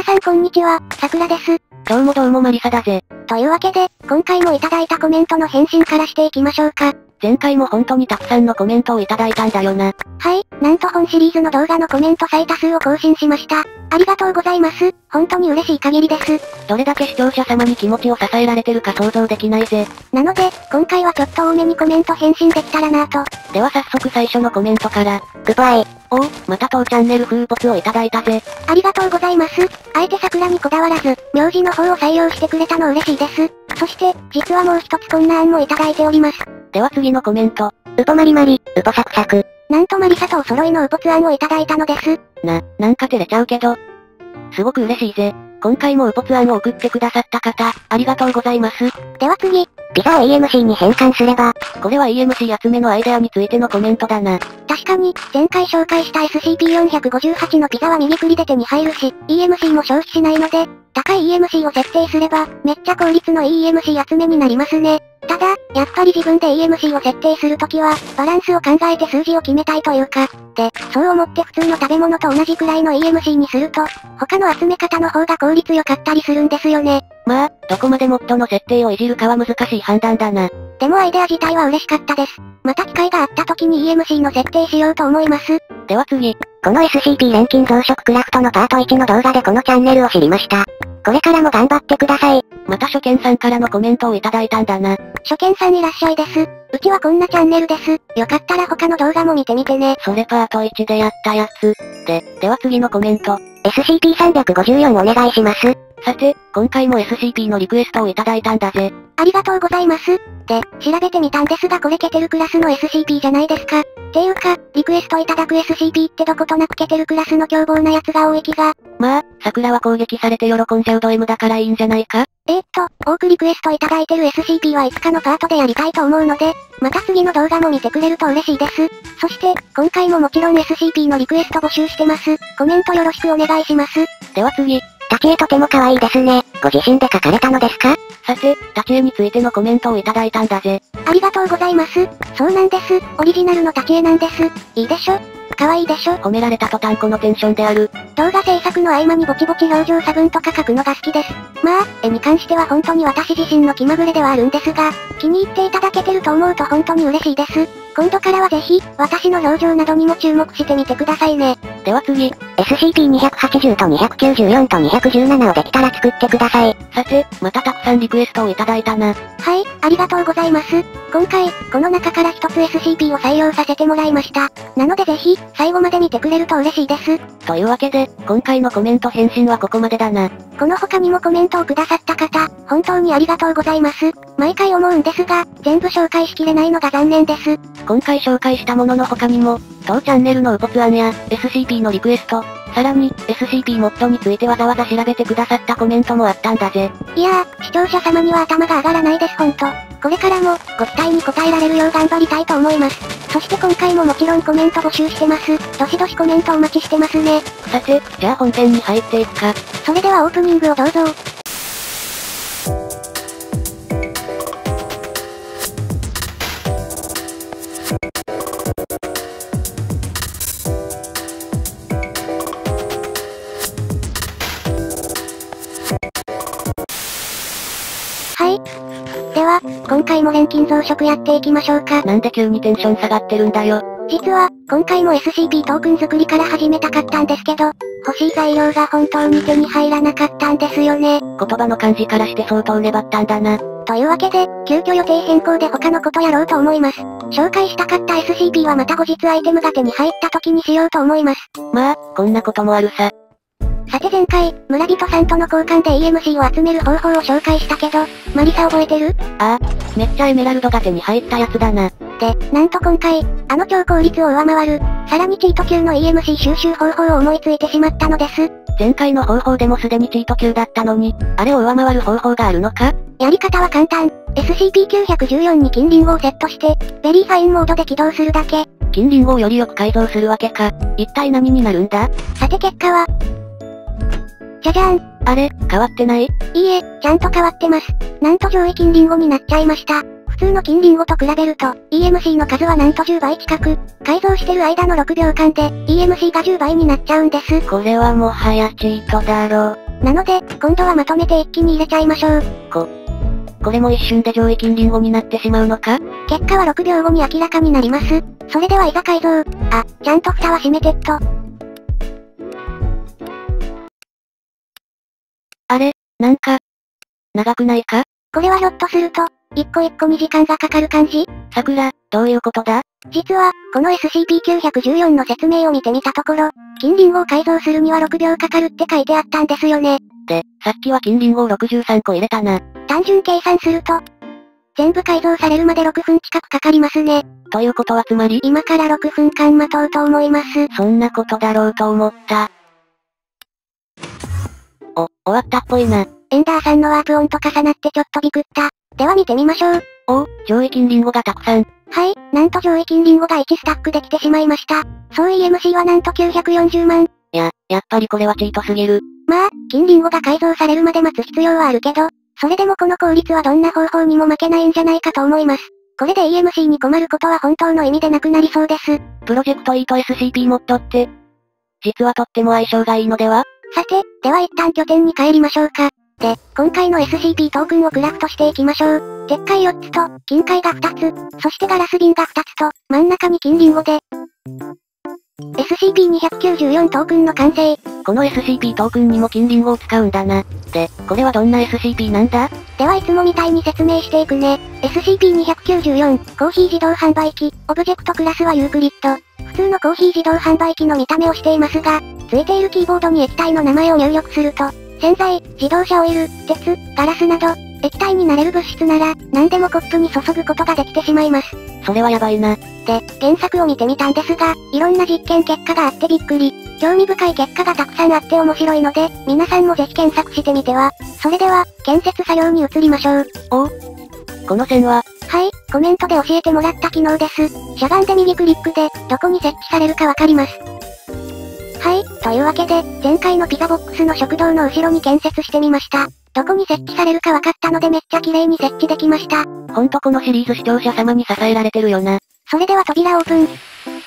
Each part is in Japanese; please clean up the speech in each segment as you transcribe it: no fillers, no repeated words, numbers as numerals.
さんこんにちは、さくらです。 どうもマリサだぜ。 というわけで、今回もいただいたコメントの返信からしていきましょうか。 前回も本当にたくさんのコメントをいただいたんだよな。 はい、なんと本シリーズの動画のコメント最多数を更新しました。ありがとうございます。本当に嬉しい限りです。 どれだけ視聴者様に気持ちを支えられてるか想像できないぜ。 なので、今回はちょっと多めにコメント返信できたらなぁと。 では早速最初のコメントから。 グッバイ。 おう、また当チャンネル風没をいただいたぜ。 ありがとうございます。あえて桜にこだわらず、名字の方を採用してくれたの嬉しいです。そして、実はもう一つこんな案もいただいております。 では次のコメント。 ウポマリマリ、ウポサクサク。なんとマリサとお揃いのウポツ案をいただいたのです。 なんか照れちゃうけど。すごく嬉しいぜ。今回もウポツ案を送ってくださった方、ありがとうございます。 では次、ピザを EMC に変換すれば。 これは EMC 集めのアイデアについてのコメントだな。 確かに、前回紹介した SCP-458 のピザは右クリで手に入るし、EMC も消費しないので、高い EMC を設定すれば、めっちゃ効率のいい EMC 集めになりますね。ただ、やっぱり自分で EMC を設定するときは、バランスを考えて数字を決めたいというか、で、そう思って普通の食べ物と同じくらいの EMC にすると、他の集め方の方が効率良かったりするんですよね。 まあ、どこまでモッドの設定をいじるかは難しい判断だな。 でもアイデア自体は嬉しかったです。また機会があった時に EMC の設定しようと思います。 では次。 この SCP 錬金増殖クラフトのパート1の動画でこのチャンネルを知りました。これからも頑張ってください。 また初見さんからのコメントをいただいたんだな。 初見さんいらっしゃいです。うちはこんなチャンネルです。よかったら他の動画も見てみてね。 それパート1でやったやつ。では次のコメント。 SCP-354 お願いします。 さて、今回も SCP のリクエストをいただいたんだぜ。 ありがとうございます。で、調べてみたんですがこれケテルクラスの SCP じゃないですか。っていうか、リクエストいただく SCP ってどことなくケテルクラスの凶暴なやつが多い気が。 まあ、桜は攻撃されて喜んじゃうド M だからいいんじゃないか？ 多くリクエストいただいてる SCP はいつかのパートでやりたいと思うので、また次の動画も見てくれると嬉しいです。そして、今回ももちろん SCP のリクエスト募集してます。コメントよろしくお願いします。 では次。 立ち絵とても可愛いですね。ご自身で描かれたのですか？ さて、立ち絵についてのコメントをいただいたんだぜ。 ありがとうございます。そうなんです。オリジナルの立ち絵なんです。いいでしょ？可愛いでしょ？ 褒められた途端このテンションである。 動画制作の合間にぼちぼち表情差分とか描くのが好きです。まあ、絵に関しては本当に私自身の気まぐれではあるんですが、気に入っていただけてると思うと本当に嬉しいです。今度からはぜひ、私の表情などにも注目してみてくださいね。 では次。 SCP-280 と294と217をできたら作ってください。 さて、またたくさんリクエストをいただいたな。 はい、ありがとうございます。今回、この中から一つ SCP を採用させてもらいました。なのでぜひ、最後まで見てくれると嬉しいです。 というわけで、今回のコメント返信はここまでだな。 この他にもコメントをくださった方、本当にありがとうございます。毎回思うんですが、全部紹介しきれないのが残念です。 今回紹介したものの他にも、当チャンネルのウポツ案や、SCP のリクエスト、さらに、SCP モッドについてわざわざ調べてくださったコメントもあったんだぜ。 いやー、視聴者様には頭が上がらないですほんと。これからも、ご期待に応えられるよう頑張りたいと思います。そして今回ももちろんコメント募集してます。どしどしコメントお待ちしてますね。 さて、じゃあ本編に入っていくか。 それではオープニングをどうぞ。はい。では、今回も錬金増殖やっていきましょうか。 なんで急にテンション下がってるんだよ。 実は、今回も SCP トークン作りから始めたかったんですけど、欲しい材料が本当に手に入らなかったんですよね。 言葉の感じからして相当粘ったんだな。 というわけで、急遽予定変更で他のことやろうと思います。紹介したかった SCP はまた後日アイテムが手に入った時にしようと思います。 まあ、こんなこともあるさ。 さて前回、村人さんとの交換で EMC を集める方法を紹介したけど、マリサ覚えてる？ ああ、めっちゃエメラルドが手に入ったやつだな。 で、なんと今回、あの超効率を上回る、さらにチート級の EMC 収集方法を思いついてしまったのです。 前回の方法でもすでにチート級だったのに、あれを上回る方法があるのか？ やり方は簡単。SCP-914 に金リンゴをセットして、ベリーファインモードで起動するだけ。 金リンゴをよりよく改造するわけか。一体何になるんだ？ さて結果は、じゃじゃーん。 あれ、変わってない？ いいえ、ちゃんと変わってます。なんと上位金リンゴになっちゃいました。普通の金リンゴと比べると、EMC の数はなんと10倍近く、改造してる間の6秒間で、EMC が10倍になっちゃうんです。 これはもはやチートだろ。 なので、今度はまとめて一気に入れちゃいましょう。 これも一瞬で上位金リンゴになってしまうのか？ 結果は6秒後に明らかになります。それではいざ改造。あ、ちゃんと蓋は閉めてっと。 あれ、なんか、長くないか？ これはひょっとすると、一個一個に時間がかかる感じ？ 桜、どういうことだ？ 実は、この SCP-914 の説明を見てみたところ、金リンゴを改造するには6秒かかるって書いてあったんですよね。 で、さっきは金リンゴを63個入れたな。 単純計算すると、全部改造されるまで6分近くかかりますね。 ということはつまり、 今から6分間待とうと思います。 そんなことだろうと思った。終わったっぽいな。 エンダーさんのワープ音と重なってちょっとビクった。では見てみましょう。 上位金リンゴがたくさん。 はい、なんと上位金リンゴが1スタックできてしまいました。総 EMC はなんと940万。 やっぱりこれはチートすぎる。 まあ、金リンゴが改造されるまで待つ必要はあるけど、それでもこの効率はどんな方法にも負けないんじゃないかと思います。これで EMC に困ることは本当の意味でなくなりそうです。 プロジェクト E と SCP モッドって、実はとっても相性がいいのでは？ さて、では一旦拠点に帰りましょうか。で、今回の SCP トークンをクラフトしていきましょう。鉄塊4つと、金塊が2つ、そしてガラス瓶が2つと、真ん中に金リンゴで、SCP-294 トークンの完成。 この SCP トークンにも金リンゴを使うんだな。で、これはどんな SCP なんだ？ ではいつもみたいに説明していくね。SCP-294、コーヒー自動販売機、オブジェクトクラスはユークリッド。普通のコーヒー自動販売機の見た目をしていますが、ついているキーボードに液体の名前を入力すると、洗剤、自動車オイル、鉄、ガラスなど、液体になれる物質なら、何でもコップに注ぐことができてしまいます。 それはやばいな。 で、原作を見てみたんですが、いろんな実験結果があってびっくり。興味深い結果がたくさんあって面白いので、皆さんもぜひ検索してみては。それでは、建設作業に移りましょう。 この線は？ はい、コメントで教えてもらった機能です。しゃがんで右クリックで、どこに設置されるかわかります。はい、というわけで、前回のピザボックスの食堂の後ろに建設してみました。どこに設置されるか分かったのでめっちゃ綺麗に設置できました。 ほんとこのシリーズ視聴者様に支えられてるよな。 それでは扉オープン。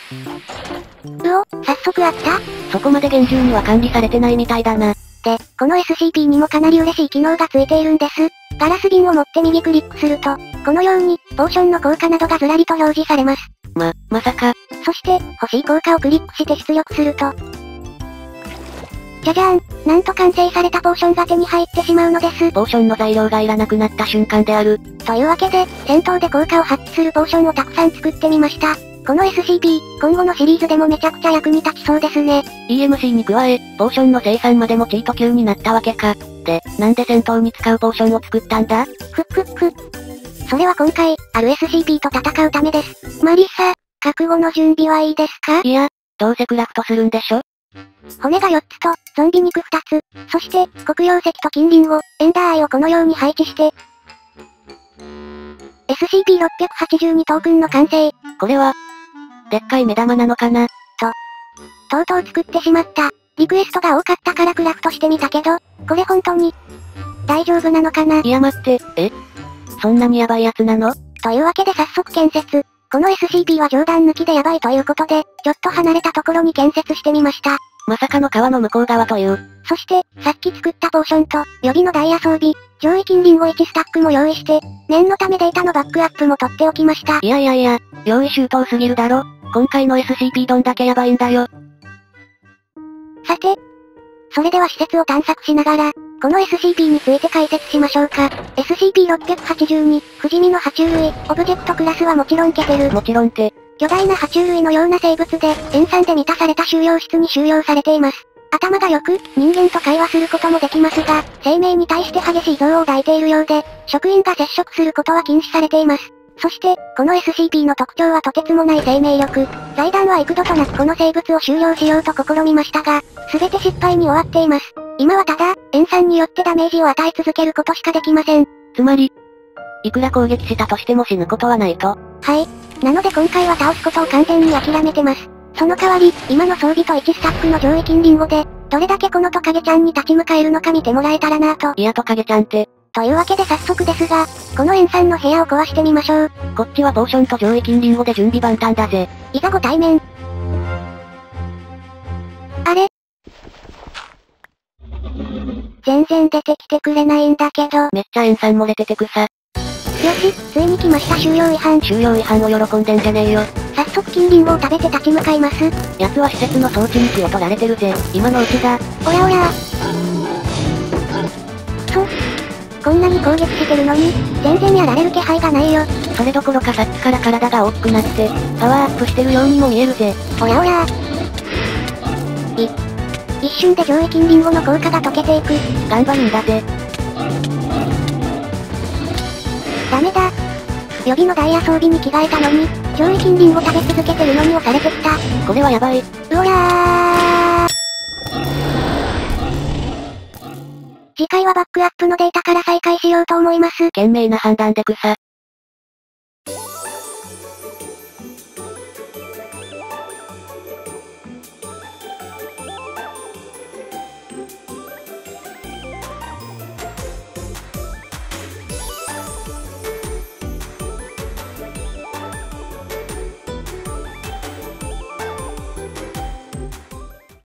早速あった？ そこまで厳重には管理されてないみたいだな。 で、この SCP にもかなり嬉しい機能がついているんです。ガラス瓶を持って右クリックすると、このように、ポーションの効果などがずらりと表示されます。 まさか。 そして、欲しい効果をクリックして出力すると、じゃじゃーん、なんと完成されたポーションが手に入ってしまうのです。 ポーションの材料がいらなくなった瞬間である。 というわけで、戦闘で効果を発揮するポーションをたくさん作ってみました。この SCP、今後のシリーズでもめちゃくちゃ役に立ちそうですね。 EMC に加え、ポーションの生産までもチート級になったわけか。で、なんで戦闘に使うポーションを作ったんだ？ それは今回、ある SCP と戦うためです。マリサ、覚悟の準備はいいですか？ いや、どうせクラフトするんでしょ？ 骨が4つと、ゾンビ肉2つ、そして、黒曜石と金リンゴ、エンダーアイをこのように配置して、SCP-682 トークンの完成。 これは、でっかい目玉なのかな？ とうとう作ってしまった。リクエストが多かったからクラフトしてみたけど、これ本当に、大丈夫なのかな？ いや待って、そんなにヤバいやつなの？ というわけで早速建設。この SCP は冗談抜きでヤバいということで、ちょっと離れたところに建設してみました。 まさかの川の向こう側という。 そして、さっき作ったポーションと、予備のダイヤ装備、上位金リンゴ1スタックも用意して、念のためデータのバックアップも取っておきました。 いや、用意周到すぎるだろ。今回の SCP どんだけヤバいんだよ。 さて、それでは施設を探索しながら、この SCP について解説しましょうか。SCP-682、不死身の爬虫類、オブジェクトクラスはもちろんケテル。 もちろんって。 巨大な爬虫類のような生物で、塩酸で満たされた収容室に収容されています。頭が良く、人間と会話することもできますが、生命に対して激しい憎悪を抱いているようで、職員が接触することは禁止されています。そして、この SCP の特徴はとてつもない生命力。財団は幾度となくこの生物を収容しようと試みましたが、すべて失敗に終わっています。今はただ、塩酸によってダメージを与え続けることしかできません。 つまり、いくら攻撃したとしても死ぬことはないと。 はい。なので今回は倒すことを完全に諦めてます。その代わり、今の装備と1スタックの上位金リンゴで、どれだけこのトカゲちゃんに立ち向かえるのか見てもらえたらなぁと。 いやトカゲちゃんって。 というわけで早速ですが、この塩酸の部屋を壊してみましょう。 こっちはポーションと上位金リンゴで準備万端だぜ。 いざご対面。あれ？ 全然出てきてくれないんだけど。 めっちゃ塩酸漏れてて草。よし、ついに来ました収容違反。 収容違反を喜んでんじゃねえよ。 早速金リンゴを食べて立ち向かいます。 奴は施設の装置に気を取られてるぜ。今のうちだ。 おらおら。こんなに攻撃してるのに、全然やられる気配がないよ。 それどころかさっきから体が大きくなって、パワーアップしてるようにも見えるぜ。 おらおら。一瞬で上位金リンゴの効果が溶けていく。 頑張るんだぜ。 ダメだ。予備のダイヤ装備に着替えたのに、上位金リンゴ食べ続けてるのに押されてきた。 これはやばい。 うおらー。次回はバックアップのデータから再開しようと思います。 賢明な判断で草。